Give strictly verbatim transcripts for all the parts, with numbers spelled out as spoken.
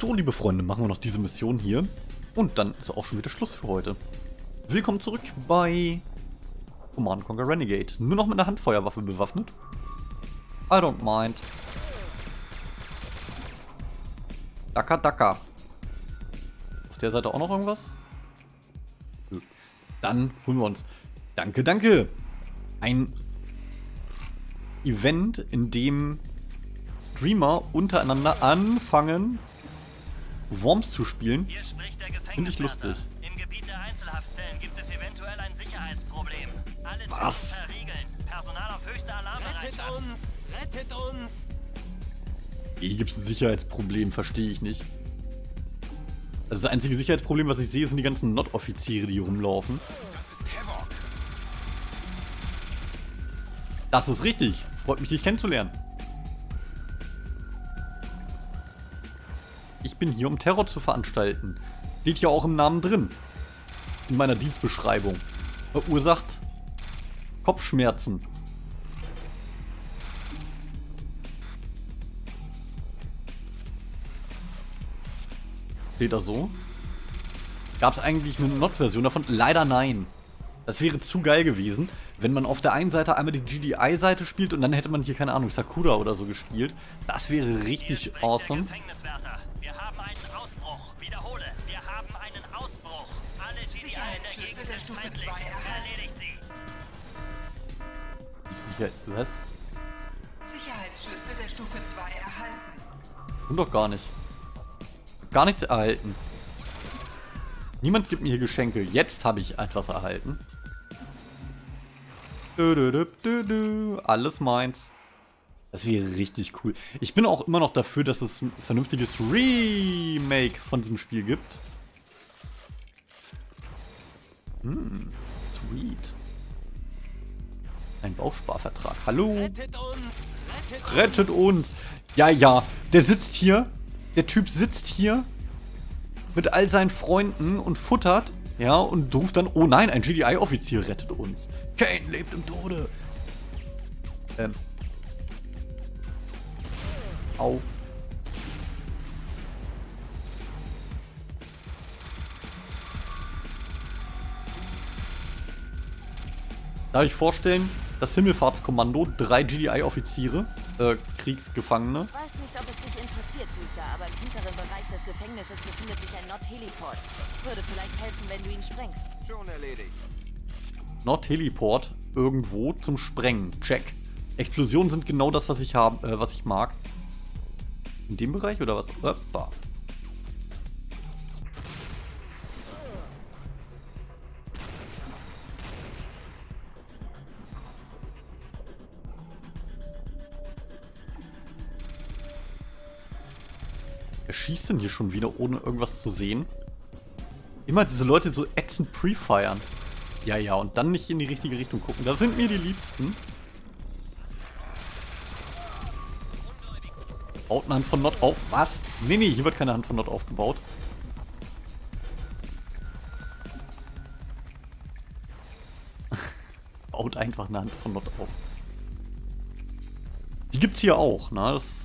So, liebe Freunde, machen wir noch diese Mission hier. Und dann ist auch schon wieder Schluss für heute. Willkommen zurück bei Command and Conquer Renegade. Nur noch mit einer Handfeuerwaffe bewaffnet. I don't mind. Daka Daka. Auf der Seite auch noch irgendwas? Dann holen wir uns. Danke, danke. Ein Event, in dem Streamer untereinander anfangen, Worms zu spielen. Finde ich lustig. Im Gebiet der Einzelhaftzellen gibt es eventuell ein Sicherheitsproblem. Alles Was? verriegeln. Personal auf höchster Alarmbereitschaft. Rettet uns! Rettet uns! Hier gibt es ein Sicherheitsproblem, verstehe ich nicht. Also das einzige Sicherheitsproblem, was ich sehe, sind die ganzen N O T-Offiziere, die hier rumlaufen. Das ist Havoc. Das ist richtig. Freut mich, dich kennenzulernen. Ich bin hier, um Terror zu veranstalten. Steht ja auch im Namen drin. In meiner Dienstbeschreibung. Verursacht Kopfschmerzen. Steht da so? Gab es eigentlich eine N O T-Version davon? Leider nein. Das wäre zu geil gewesen, wenn man auf der einen Seite einmal die G D I-Seite spielt und dann hätte man hier, keine Ahnung, Sakura oder so gespielt. Das wäre richtig awesome. Wir haben einen Ausbruch. Wiederhole, wir haben einen Ausbruch. Alle G D I in der Gegend sind feindlich. Erledigt sie. Sicher, was? Sicherheitsschlüssel der Stufe zwei erhalten. Und doch gar nicht. Gar nichts erhalten. Niemand gibt mir hier Geschenke. Jetzt habe ich etwas erhalten. Du, du, du, du, du. Alles meins. Das wäre richtig cool. Ich bin auch immer noch dafür, dass es ein vernünftiges Remake von diesem Spiel gibt. Hm, sweet. Ein Bausparvertrag. Hallo. Rettet uns! Rettet, Rettet uns. Ja, ja. Der sitzt hier. Der Typ sitzt hier mit all seinen Freunden und futtert. Ja, und ruft dann, oh nein, ein G D I-Offizier rettet uns. Kane lebt im Tode. Ähm. Au. Darf ich vorstellen, das Himmelfahrtskommando, drei G D I-Offiziere, äh, Kriegsgefangene. Ich weiß nicht, ob es dich interessiert, Süßer, aber im hinteren Bereich des Gefängnisses befindet sich ein N O T-Heliport. Würde vielleicht helfen, wenn du ihn sprengst. Schon erledigt. N O T-Heliport irgendwo zum Sprengen. Check. Explosionen sind genau das, was ich habe, äh, was ich mag. In dem Bereich oder was? Hoppa. Wer schießt denn hier schon wieder, ohne irgendwas zu sehen? Immer diese Leute so ätzend pre-firen. Ja, ja, und dann nicht in die richtige Richtung gucken. Da sind mir die Liebsten. Baut eine Hand von N O T auf. Was? Nee, nee, hier wird keine Hand von N O T aufgebaut. Baut einfach eine Hand von N O T auf. Die gibt's hier auch, ne? Das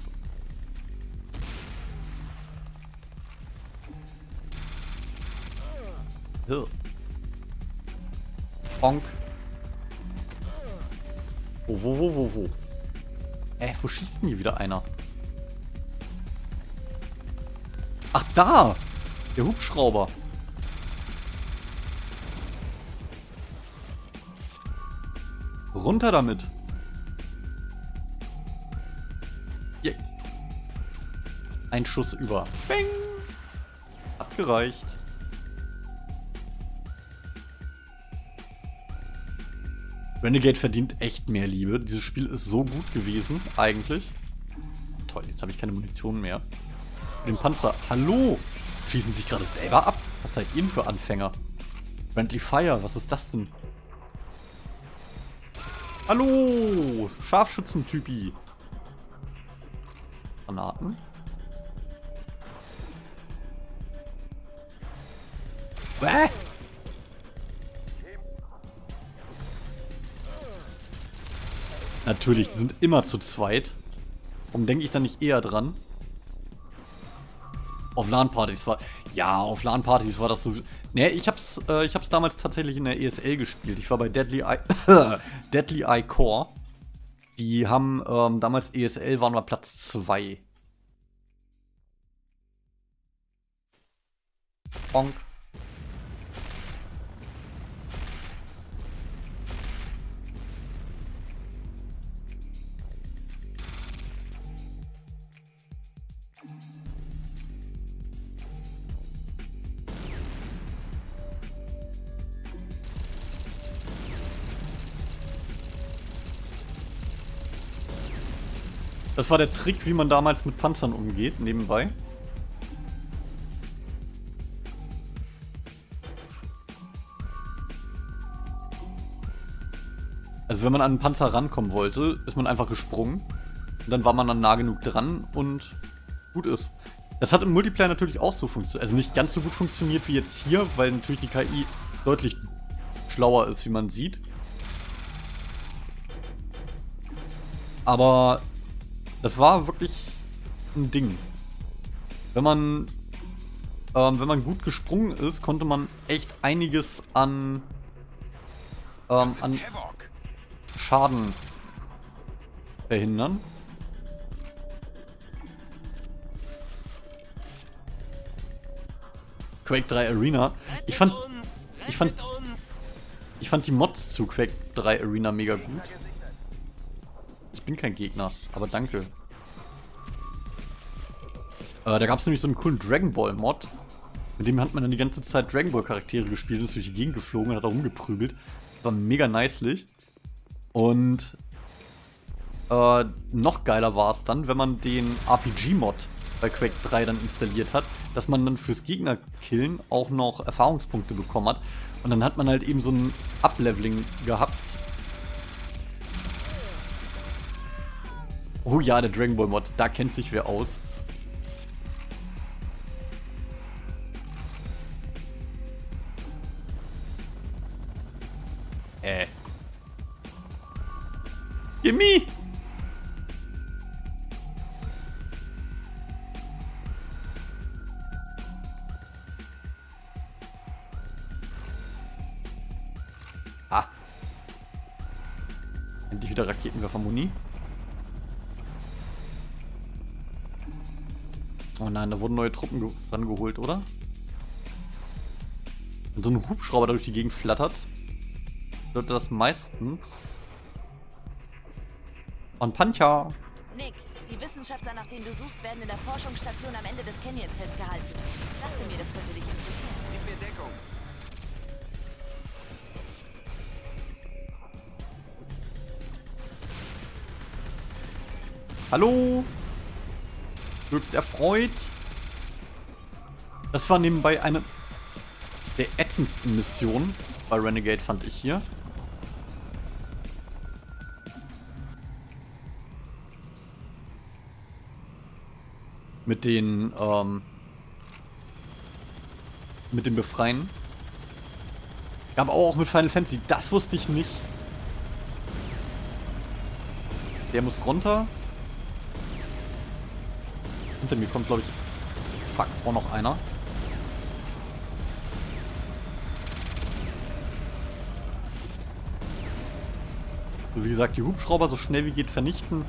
Hier. Bonk. Wo, wo, wo, wo, wo? Äh, wo schießt denn hier wieder einer? Ach, da! Der Hubschrauber. Runter damit. Yeah. Ein Schuss über. Bing! Hat gereicht. Renegade verdient echt mehr Liebe. Dieses Spiel ist so gut gewesen, eigentlich. Toll, jetzt habe ich keine Munition mehr. Den Panzer. Hallo! Schießen sich gerade selber ab. Was seid ihr denn für Anfänger? Friendly Fire, was ist das denn? Hallo! Scharfschützentypi. Granaten. Bäh! Natürlich, die sind immer zu zweit. Warum denke ich da nicht eher dran? Auf LAN-Partys war... Ja, auf LAN-Partys war das so... Ne, ich hab's, äh, ich hab's damals tatsächlich in der E S L gespielt. Ich war bei Deadly Eye... Deadly Eye Core. Die haben ähm, damals E S L, waren wir Platz zwei. Bonk. Das war der Trick, wie man damals mit Panzern umgeht, nebenbei. Also wenn man an einen Panzer rankommen wollte, ist man einfach gesprungen. Und dann war man dann nah genug dran und gut ist. Das hat im Multiplayer natürlich auch so funktioniert. Also nicht ganz so gut funktioniert wie jetzt hier, weil natürlich die K I deutlich schlauer ist, wie man sieht. Aber das war wirklich ein Ding. Wenn man, ähm, wenn man gut gesprungen ist, konnte man echt einiges an, ähm, an Schaden verhindern. Quake drei Arena. Ich fand, ich fand, ich fand die Mods zu Quake drei Arena mega gut. Ich bin kein Gegner, aber danke. Äh, da gab es nämlich so einen coolen Dragon Ball Mod. Mit dem hat man dann die ganze Zeit Dragon Ball Charaktere gespielt und ist durch die Gegend geflogen und hat da rumgeprügelt. Das war mega nicely. Und äh, noch geiler war es dann, wenn man den R P G Mod bei Quake drei dann installiert hat, dass man dann fürs Gegnerkillen auch noch Erfahrungspunkte bekommen hat. Und dann hat man halt eben so ein Upleveling gehabt. Oh ja, der Dragon Ball Mod, da kennt sich wer aus. Äh. Gimme! Ah. Endlich wieder Raketenwerfer-Muni. Oh nein, da wurden neue Truppen rangeholt, oder? Wenn so ein Hubschrauber da durch die Gegend flattert, bedeutet das meistens... Und Pancha! Nick, die Wissenschaftler, nach denen du suchst, werden in der Forschungsstation am Ende des Canyons festgehalten. Ich dachte mir, das könnte dich interessieren. Gib mir Deckung. Hallo! Höchst erfreut. Das war nebenbei eine der ätzendsten Missionen bei Renegade, fand ich hier. Mit den, ähm, mit dem Befreien. Aber auch mit Final Fantasy, das wusste ich nicht. Der muss runter. Hinter mir kommt, glaube ich, fuck, auch noch einer. So, wie gesagt, die Hubschrauber so schnell wie geht vernichten.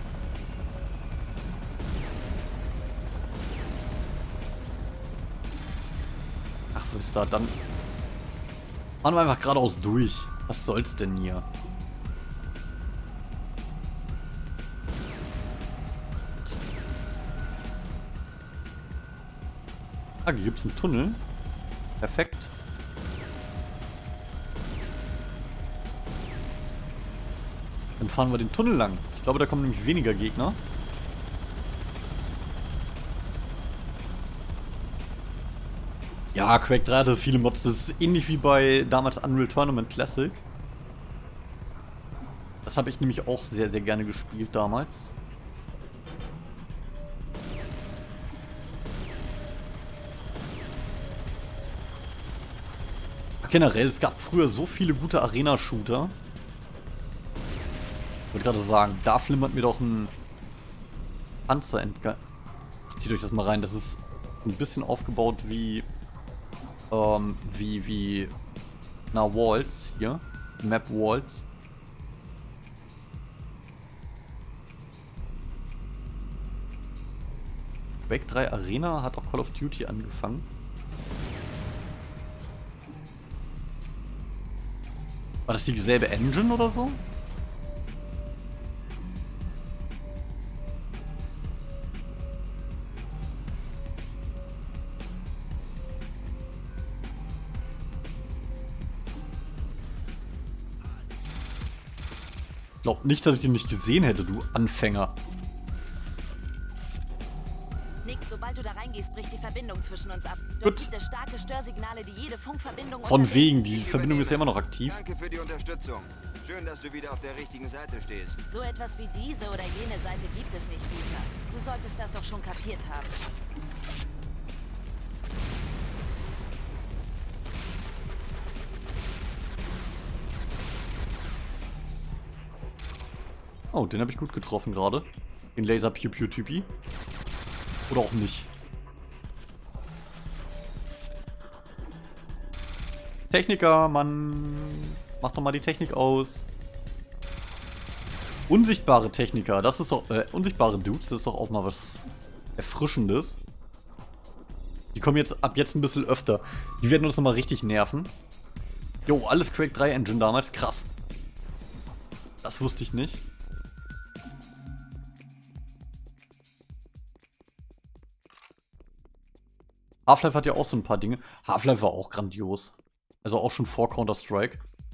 Ach, was ist da? Dann fahren wir einfach geradeaus durch. Was soll's denn hier? Ah, hier gibt's einen Tunnel. Perfekt. Dann fahren wir den Tunnel lang. Ich glaube, da kommen nämlich weniger Gegner. Ja, Quake drei hatte viele Mods. Das ist ähnlich wie bei damals Unreal Tournament Classic. Das habe ich nämlich auch sehr, sehr gerne gespielt damals. Generell, es gab früher so viele gute Arena-Shooter. Ich wollte gerade sagen, da flimmert mir doch ein Panzer entgangen. Ich ziehe euch das mal rein, das ist Ein bisschen aufgebaut wie, ähm, wie, wie, na, Walls hier. Map Walls. Quake drei Arena hat auch Call of Duty angefangen. War das dieselbe Engine oder so? Ich glaube nicht, dass ich ihn nicht gesehen hätte, du Anfänger. Nick, sobald du da reingehst, bricht die Verbindung zwischen uns ab. Dort Gut. gibt es starke Störsignale, die jede Funkverbindung Von unterbrechen. wegen, die Verbindung ist ja immer noch aktiv. Danke für die Unterstützung. Schön, dass du wieder auf der richtigen Seite stehst. So etwas wie diese oder jene Seite gibt es nicht, Süßer. Du solltest das doch schon kapiert haben. Oh, den habe ich gut getroffen gerade. Den Laser Pew Pew Typi. Oder auch nicht. Techniker, Mann. Mach doch mal die Technik aus. Unsichtbare Techniker, das ist doch, äh, unsichtbare Dudes, das ist doch auch mal was Erfrischendes. Die kommen jetzt ab jetzt ein bisschen öfter. Die werden uns nochmal richtig nerven. Jo, alles Quake drei Engine damals, krass. Das wusste ich nicht. Half-Life hat ja auch so ein paar Dinge. Half-Life war auch grandios. Also auch schon vor Counter-Strike.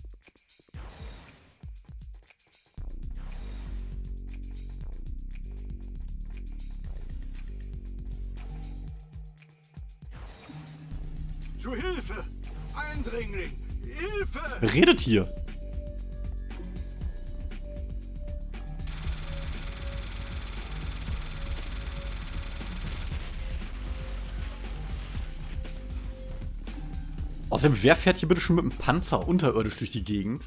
Zu Hilfe! Eindringling! Hilfe! Wer redet hier? Außerdem, wer fährt hier bitte schon mit dem Panzer unterirdisch durch die Gegend?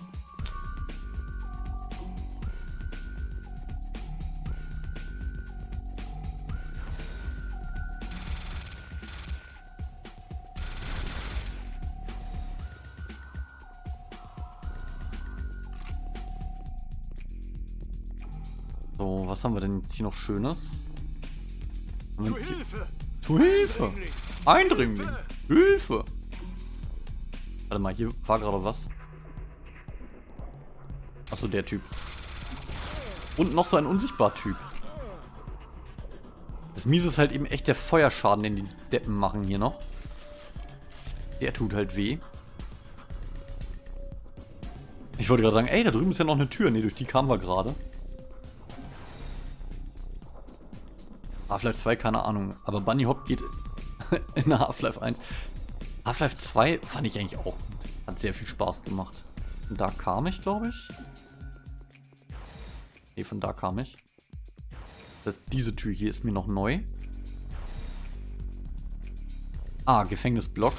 So, was haben wir denn jetzt hier noch Schönes? Haben wir Zu jetzt hier- Hilfe! Zu Hilfe! Eindringling! Hilfe! Warte mal, hier war gerade was. Achso, der Typ. Und noch so ein Unsichtbar-Typ. Das Miese ist halt eben echt der Feuerschaden, den die Deppen machen hier noch. Der tut halt weh. Ich wollte gerade sagen, ey, da drüben ist ja noch eine Tür. Ne, durch die kamen wir gerade. Half-Life zwei, keine Ahnung. Aber Bunny Hop geht in Half-Life eins. Half-Life zwei fand ich eigentlich auch gut. Hat sehr viel Spaß gemacht. Von da kam ich, glaube ich. Ne, von da kam ich. Das, diese Tür hier ist mir noch neu. Ah, Gefängnisblock.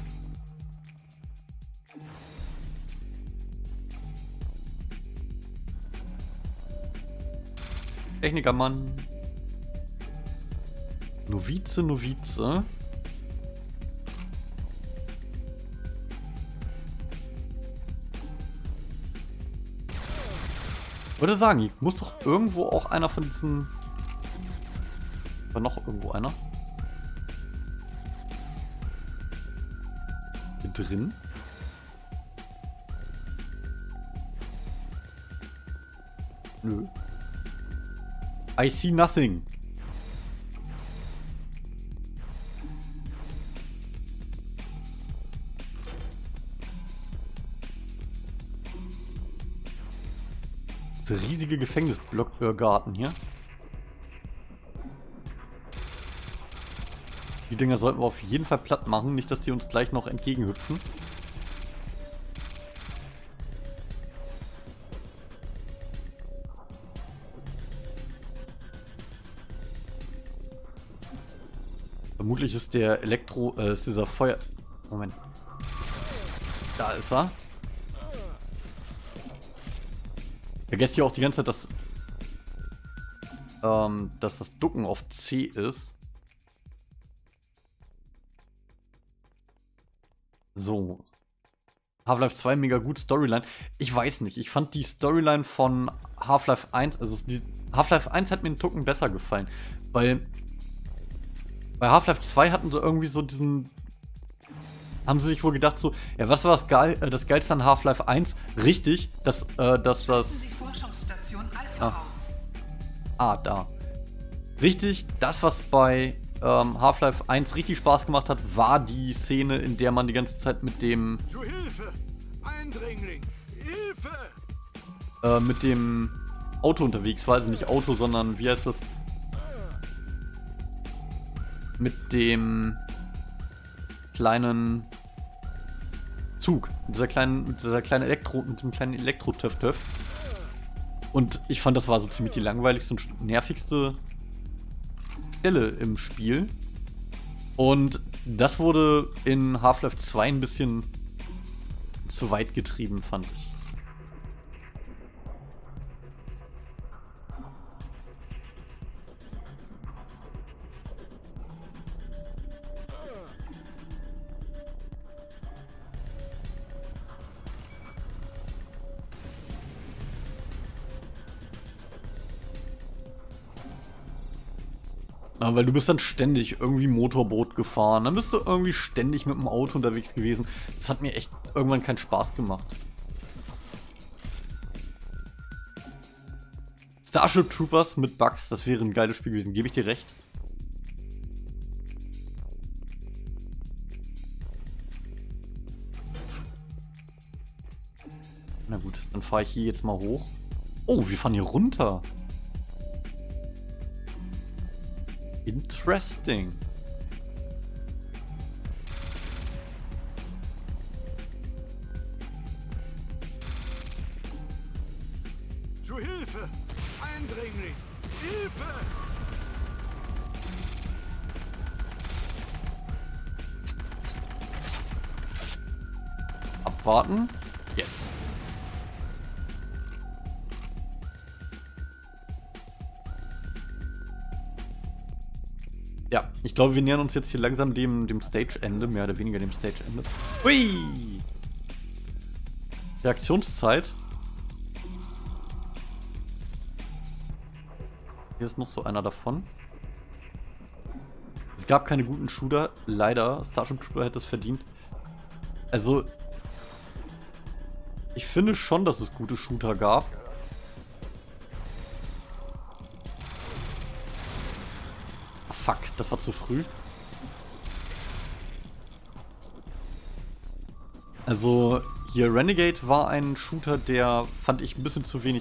Technikermann. Novize, Novize. Ich würde sagen, hier muss doch irgendwo auch einer von diesen... War noch irgendwo einer? Hier drin? Nö. I see nothing. Der riesige Gefängnisblockgarten hier. Die Dinger sollten wir auf jeden Fall platt machen, nicht dass die uns gleich noch entgegenhüpfen. Vermutlich ist der Elektro, äh, ist dieser Feuer... Moment. Da ist er. Vergesst hier auch die ganze Zeit, dass, ähm, dass das Ducken auf C ist. So. Half-Life zwei, mega gut, Storyline. Ich weiß nicht, ich fand die Storyline von Half-Life eins, also die, Half-Life eins hat mir einen Tucken besser gefallen, weil bei Half-Life zwei hatten sie irgendwie so diesen, haben sie sich wohl gedacht so, ja, was war das, geil, äh, das Geilste an Half-Life eins? Richtig, dass, äh, dass das... Ah. ah, da. Richtig, das, was bei ähm, Half-Life eins richtig Spaß gemacht hat, war die Szene, in der man die ganze Zeit mit dem... Zu Hilfe! Eindringling! Hilfe! Äh, mit dem Auto unterwegs war. Also nicht Auto, sondern, wie heißt das? Mit dem kleinen Zug. Mit dieser kleinen, mit dieser kleinen Elektro, mit dem kleinen Elektro-Töff-Töff. Und ich fand, das war so ziemlich die langweiligste und nervigste Stelle im Spiel. Und das wurde in Half-Life zwei ein bisschen zu weit getrieben, fand ich. Ja, weil du bist dann ständig irgendwie Motorboot gefahren, dann bist du irgendwie ständig mit dem Auto unterwegs gewesen. Das hat mir echt irgendwann keinen Spaß gemacht. Starship Troopers mit Bugs, das wäre ein geiles Spiel gewesen, gebe ich dir recht. Na gut, dann fahre ich hier jetzt mal hoch. Oh, wir fahren hier runter. Interesting. Zu Hilfe! Eindringling! Hilfe! Abwarten. Jetzt. Ja, ich glaube, wir nähern uns jetzt hier langsam dem, dem Stage-Ende, mehr oder weniger dem Stage-Ende. Hui! Reaktionszeit. Hier ist noch so einer davon. Es gab keine guten Shooter, leider. Starship Trooper hätte es verdient. Also, ich finde schon, dass es gute Shooter gab. Fuck, das war zu früh. Also, hier Renegade war ein Shooter, der, fand ich, ein bisschen zu wenig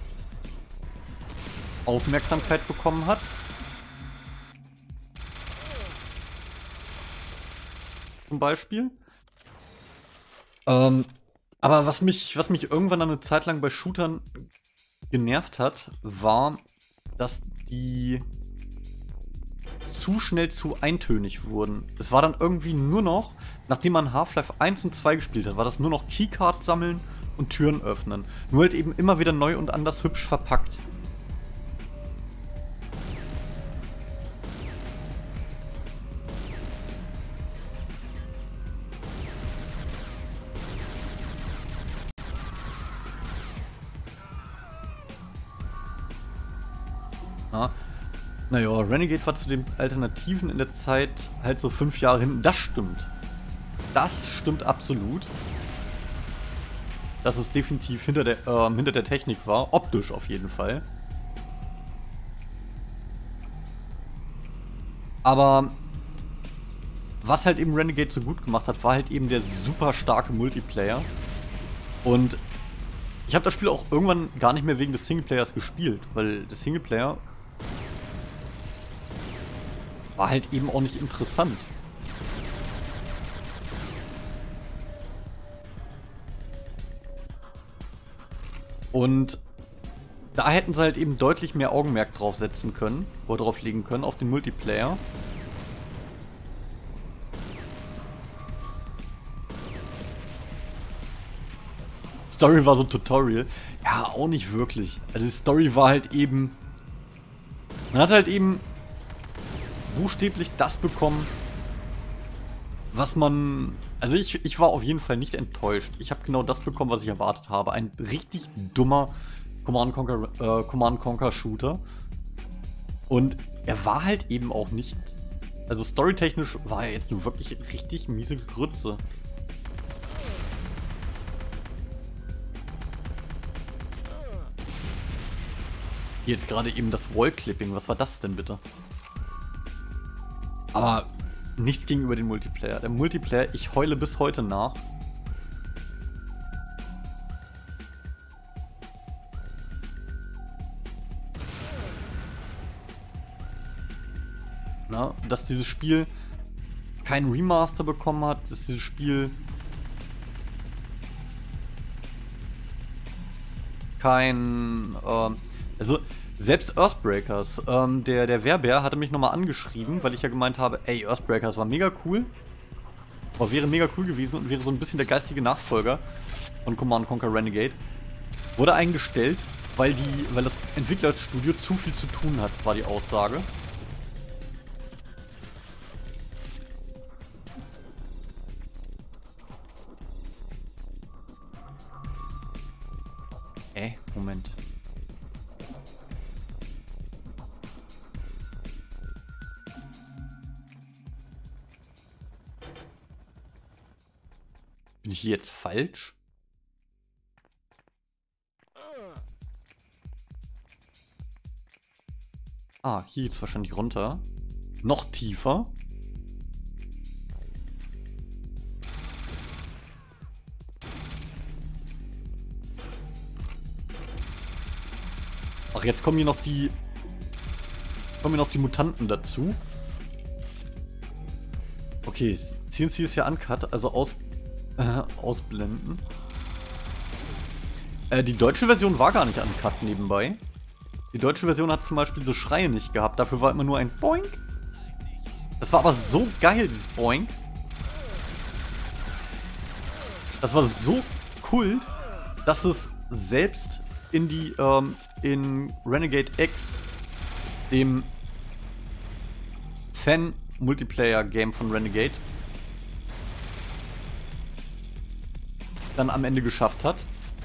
Aufmerksamkeit bekommen hat. Zum Beispiel. Ähm, aber was mich, was mich irgendwann eine Zeit lang bei Shootern genervt hat, war, dass die zu schnell zu eintönig wurden. Es war dann irgendwie nur noch, nachdem man Half-Life eins und zwei gespielt hat, war das nur noch Keycard sammeln und Türen öffnen. Nur halt eben immer wieder neu und anders hübsch verpackt. Ja. Naja, Renegade war zu den Alternativen in der Zeit halt so fünf Jahre hinten. Das stimmt. Das stimmt absolut. Dass es definitiv hinter der, äh, hinter der Technik war. Optisch auf jeden Fall. Aber was halt eben Renegade so gut gemacht hat, war halt eben der super starke Multiplayer. Und ich habe das Spiel auch irgendwann gar nicht mehr wegen des Singleplayers gespielt, weil der Singleplayer war halt eben auch nicht interessant. Und da hätten sie halt eben deutlich mehr Augenmerk drauf setzen können, oder drauf legen können, auf den Multiplayer. Story war so ein Tutorial. Ja, auch nicht wirklich. Also die Story war halt eben... Man hat halt eben buchstäblich das bekommen, was man... Also ich, ich war auf jeden Fall nicht enttäuscht. Ich habe genau das bekommen, was ich erwartet habe. Ein richtig dummer Command and Conquer, äh, Command and Conquer Shooter. Und er war halt eben auch nicht... Also storytechnisch war er jetzt nur wirklich richtig miese Grütze. Jetzt gerade eben das Wallclipping, was war das denn bitte? Aber nichts gegenüber dem Multiplayer. Der Multiplayer, ich heule bis heute nach. Na, dass dieses Spiel kein Remaster bekommen hat, dass dieses Spiel kein... Ähm, also... Selbst Earthbreakers, ähm, der, der Werbär hatte mich nochmal angeschrieben, weil ich ja gemeint habe, ey, Earthbreakers war mega cool. Aber wäre mega cool gewesen und wäre so ein bisschen der geistige Nachfolger von Command and Conquer Renegade. Wurde eingestellt, weil, die, weil das Entwicklerstudio zu viel zu tun hat, war die Aussage. Äh, Moment. Bin ich hier jetzt falsch? Ah, hier geht's wahrscheinlich runter. Noch tiefer. Ach, jetzt kommen hier noch die... Kommen hier noch die Mutanten dazu. Okay, C N C ist ja uncut, also aus... Äh, ausblenden. Äh, die deutsche Version war gar nicht uncut nebenbei. Die deutsche Version hat zum Beispiel so Schreie nicht gehabt. Dafür war immer nur ein Boink. Das war aber so geil, dieses Boink. Das war so kult, dass es selbst in die, ähm, in Renegade X, dem Fan-Multiplayer-Game von Renegade, dann am Ende geschafft hat.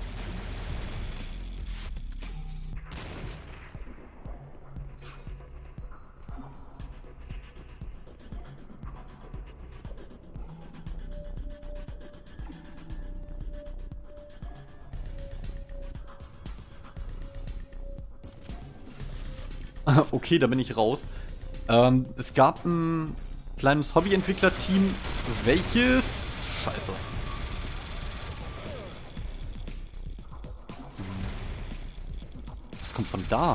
Okay, da bin ich raus. Ähm, es gab ein kleines Hobbyentwicklerteam, welches... Scheiße. Kommt von da.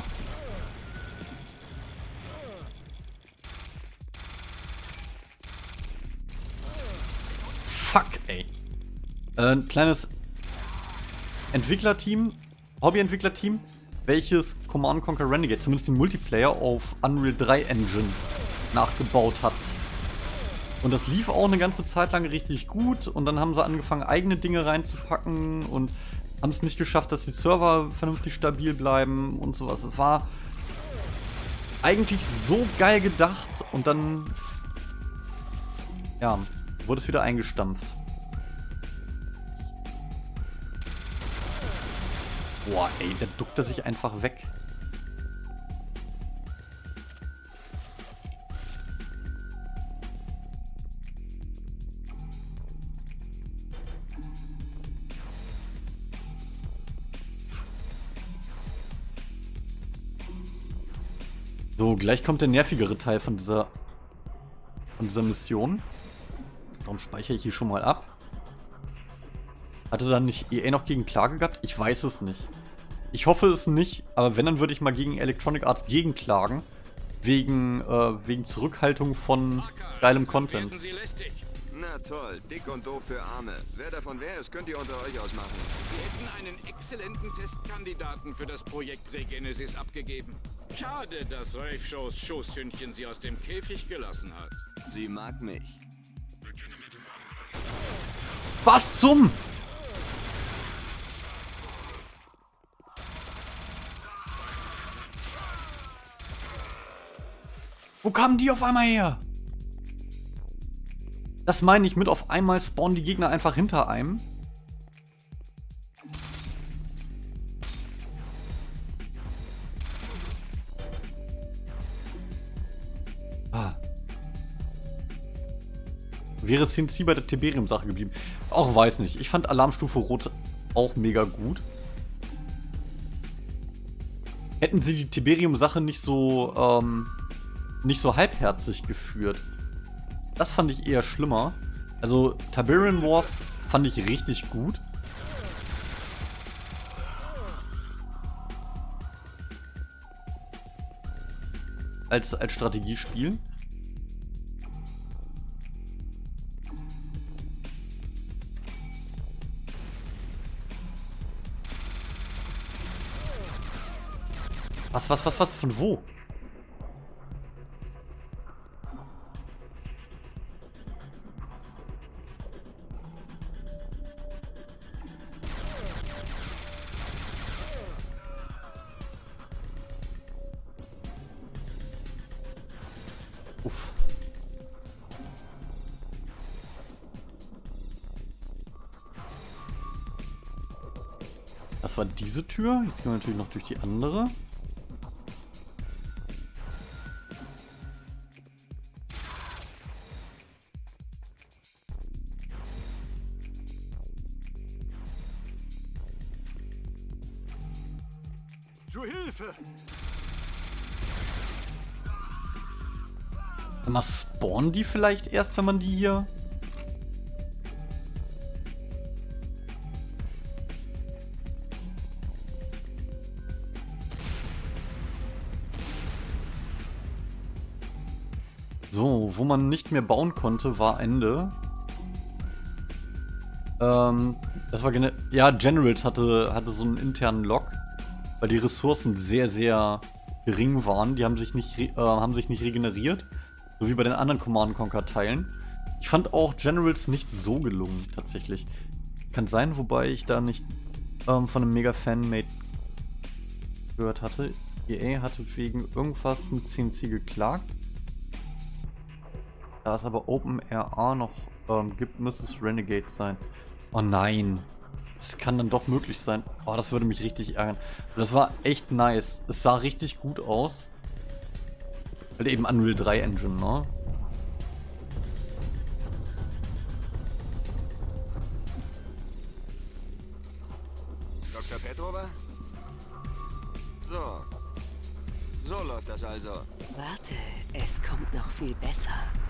Fuck, ey. Äh, ein kleines Entwicklerteam, Hobbyentwicklerteam, welches Command and Conquer Renegade, zumindest den Multiplayer, auf Unreal drei Engine nachgebaut hat. Und das lief auch eine ganze Zeit lang richtig gut und dann haben sie angefangen, eigene Dinge reinzupacken und haben es nicht geschafft, dass die Server vernünftig stabil bleiben und sowas. Es war eigentlich so geil gedacht und dann, ja, wurde es wieder eingestampft. Boah, ey, der duckt er sich einfach weg. So, gleich kommt der nervigere Teil von dieser, von dieser Mission. Darum speichere ich hier schon mal ab. Hatte dann nicht E A noch gegen Klage gehabt? Ich weiß es nicht. Ich hoffe es nicht, aber wenn, dann würde ich mal gegen Electronic Arts gegenklagen. Wegen, äh, wegen Zurückhaltung von geilem Content. Na toll, dick und doof für Arme. Wer davon wer ist, könnt ihr unter euch ausmachen. Sie hätten einen exzellenten Testkandidaten für das Projekt Regenesis abgegeben. Schade, dass Rave-Shows Schoßhündchen sie aus dem Käfig gelassen hat. Sie mag mich. Was zum? Wo kamen die auf einmal her? Das meine ich mit, auf einmal spawnen die Gegner einfach hinter einem. Ah. Wäre C N C bei der Tiberium-Sache geblieben? Auch weiß nicht. Ich fand Alarmstufe Rot auch mega gut. Hätten sie die Tiberium-Sache nicht so, ähm, nicht so halbherzig geführt. Das fand ich eher schlimmer. Also, Tiberium Wars fand ich richtig gut. Als, als Strategiespiel. Was, was, was, was? Von wo? Uff. Das war diese Tür. Jetzt gehen wir natürlich noch durch die andere. Zu Hilfe! Mal spawnen die vielleicht erst, wenn man die hier... So, wo man nicht mehr bauen konnte, war Ende. Ähm, das war gene ja, Generals hatte, hatte so einen internen Lock, weil die Ressourcen sehr, sehr gering waren. Die haben sich nicht, äh, haben sich nicht regeneriert. So wie bei den anderen Command and Conquer Teilen. Ich fand auch Generals nicht so gelungen, tatsächlich. Kann sein, wobei ich da nicht ähm, von einem Mega-Fan-Mate gehört hatte. E A hatte wegen irgendwas mit C N C geklagt. Da es aber OpenRA noch ähm, gibt, müsste es Renegade sein. Oh nein. Das kann dann doch möglich sein. Oh, das würde mich richtig ärgern. Das war echt nice. Es sah richtig gut aus. Weil eben Unreal drei Engine, ne? Doktor Petrova? So. So läuft das also. Warte, es kommt noch viel besser.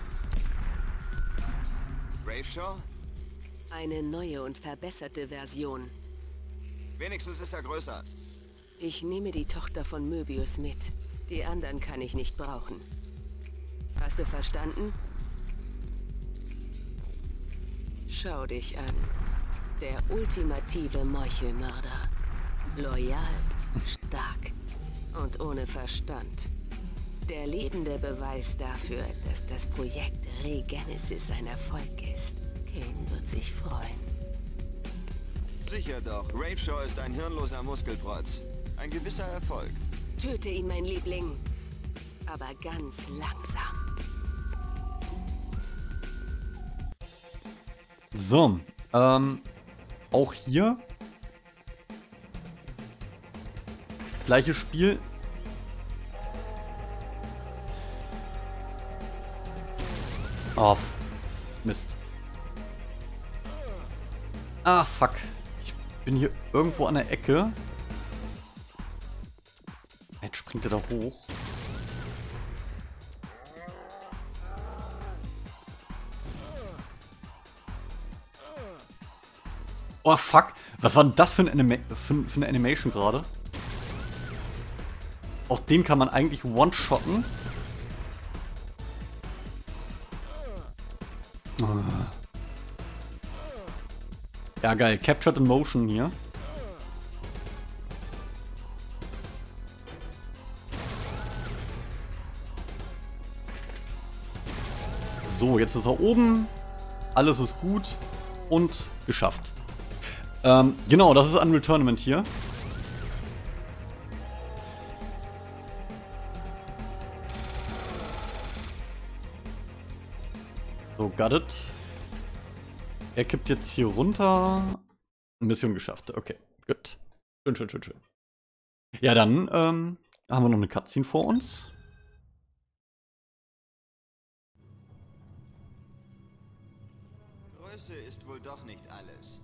Raveshaw? Eine neue und verbesserte Version. Wenigstens ist er größer. Ich nehme die Tochter von Möbius mit. Die anderen kann ich nicht brauchen. Hast du verstanden? Schau dich an. Der ultimative Meuchelmörder. Loyal, stark und ohne Verstand. Der lebende Beweis dafür, dass das Projekt Regenesis ein Erfolg ist. Kane wird sich freuen. Sicher doch. Raveshaw ist ein hirnloser Muskelprotz. Ein gewisser Erfolg. Töte ihn, mein Liebling. Aber ganz langsam. So, ähm, auch hier gleiches Spiel. Oh, Mist. Ah, fuck. Ich bin hier irgendwo an der Ecke. Jetzt springt er da hoch. Oh, fuck. Was war denn das für, ein Anima für, für eine Animation gerade? Auch den kann man eigentlich one-shotten. Ja, geil. Captured in Motion hier. So, jetzt ist er oben. Alles ist gut. Und geschafft. Ähm, genau, das ist Unreal Tournament hier. So, got it. Er kippt jetzt hier runter. Mission geschafft. Okay, gut. Schön, schön, schön, schön. Ja, dann ähm, haben wir noch eine Cutscene vor uns. Größe ist wohl doch nicht alles.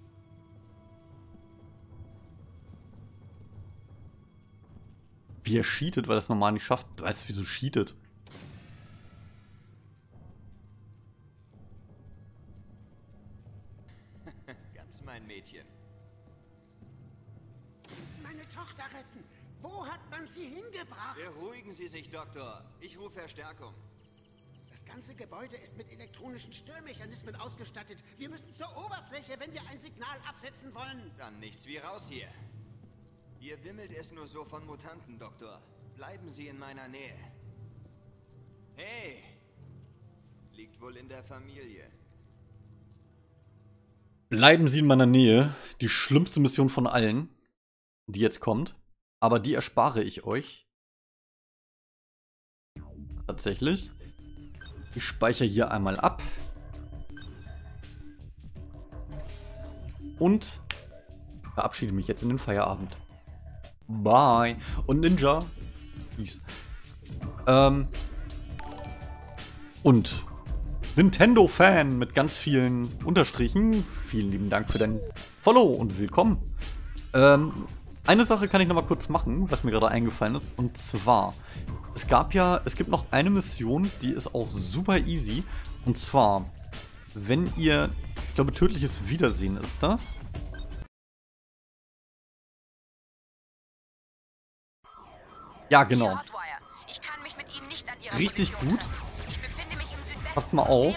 Wie er cheatet, weil er es normal nicht schafft. Du weißt, wieso cheatet? Ganz mein Mädchen. Meine Tochter retten. Wo hat man sie hingebracht? Beruhigen Sie sich, Doktor. Ich rufe Verstärkung. Das ganze Gebäude ist mit elektronischen Störmechanismen ausgestattet. Wir müssen zur Oberfläche, wenn wir ein Signal absetzen wollen. Dann nichts wie raus hier. Hier wimmelt es nur so von Mutanten, Doktor. Bleiben Sie in meiner Nähe. Hey! Liegt wohl in der Familie. Bleiben Sie in meiner Nähe. Die schlimmste Mission von allen, die jetzt kommt. Aber die erspare ich euch. Tatsächlich. Ich speichere hier einmal ab. Und verabschiede mich jetzt in den Feierabend. Bye. Und Ninja. Peace. Ähm. Und Nintendo-Fan mit ganz vielen Unterstrichen. Vielen lieben Dank für dein Follow und willkommen. Ähm, eine Sache kann ich noch mal kurz machen, was mir gerade eingefallen ist. Und zwar, es gab ja, es gibt noch eine Mission, die ist auch super easy. Und zwar, wenn ihr, ich glaube, tödliches Wiedersehen ist das. Ja, genau. Richtig gut. Passt mal auf.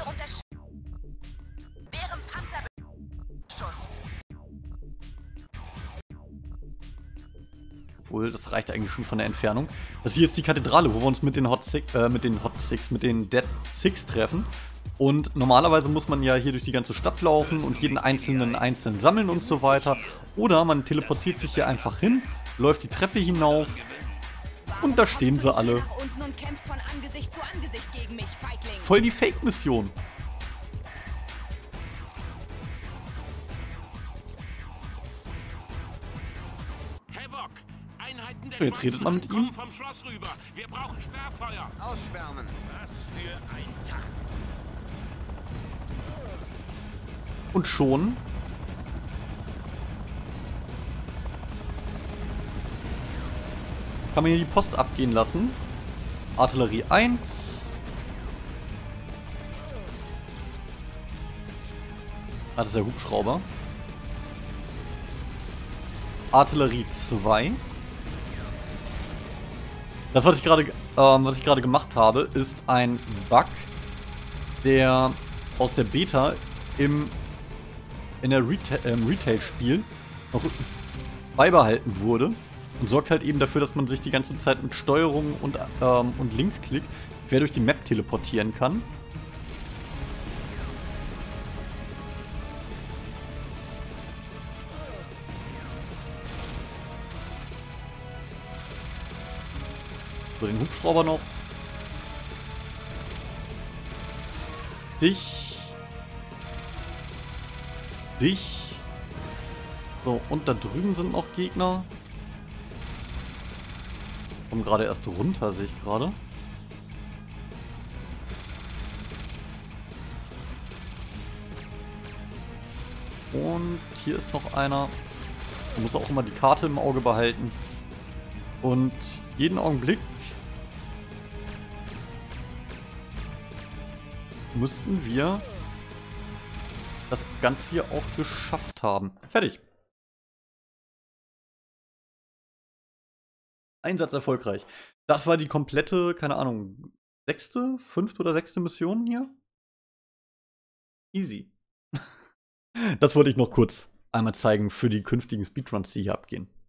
Obwohl, das reicht eigentlich schon von der Entfernung. Das hier ist die Kathedrale, wo wir uns mit den Hot Six, äh, mit den Hot Six, mit den Dead Six treffen. Und normalerweise muss man ja hier durch die ganze Stadt laufen und jeden einzelnen einzeln sammeln und so weiter. Oder man teleportiert sich hier einfach hin, läuft die Treppe hinauf. Und da stehen sie alle. Voll die Fake-Mission. Jetzt redet man mit ihm. Vom Schloss rüber. Wir brauchen Sperrfeuer. Ausschwärmen. Was für ein Tag. Und schon kann man hier die Post abgehen lassen. Artillerie eins. Ah, das ist der Hubschrauber. Artillerie zwei. Das, was ich gerade ähm, was ich gerade gemacht habe, ist ein Bug, der aus der Beta im in der Reta im Retail-Spiel noch beibehalten wurde. Und sorgt halt eben dafür, dass man sich die ganze Zeit mit Steuerung und, ähm, und Linksklick quer durch die Map teleportieren kann. So, den Hubschrauber noch. Dich. Dich. So, und da drüben sind noch Gegner. Kommen gerade erst runter, sehe ich gerade. Und hier ist noch einer. Man muss auch immer die Karte im Auge behalten. Und jeden Augenblick müssten wir das Ganze hier auch geschafft haben. Fertig. Einsatz erfolgreich. Das war die komplette, keine Ahnung, sechste, fünfte oder sechste Mission hier. Easy. Das wollte ich noch kurz einmal zeigen für die künftigen Speedruns, die hier abgehen.